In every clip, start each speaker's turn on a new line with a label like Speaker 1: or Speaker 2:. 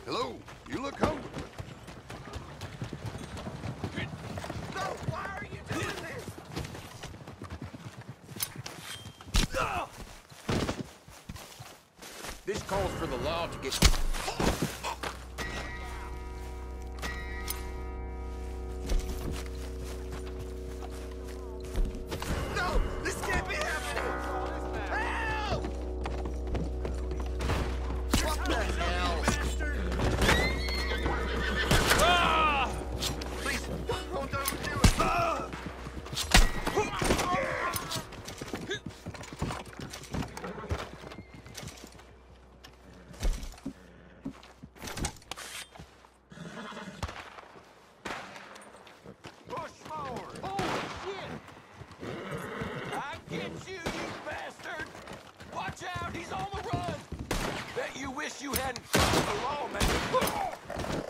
Speaker 1: Hello, you look hungry.
Speaker 2: No, why are you doing this?
Speaker 3: This calls for the law to get...
Speaker 2: No, this can't be happening! Help! What the hell? Bastard! Please, don't do it! Push forward!
Speaker 4: Holy shit! I get you, you bastard! Watch out, he's on the run! Bet you wish you hadn't crossed the law, man.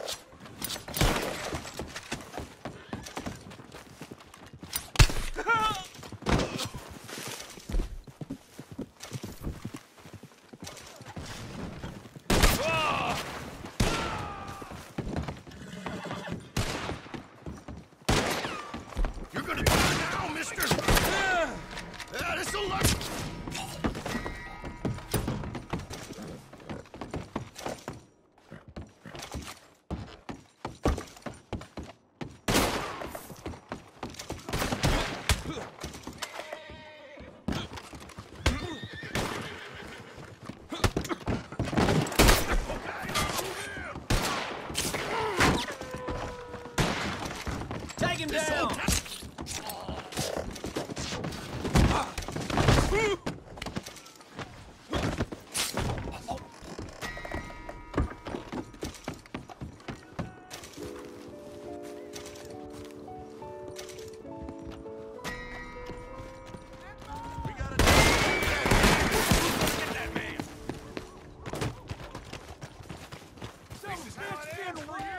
Speaker 1: You're gonna die now, mister! This'll look...
Speaker 4: Take him down!
Speaker 2: We gotta get that man!
Speaker 4: Some bitch getting real!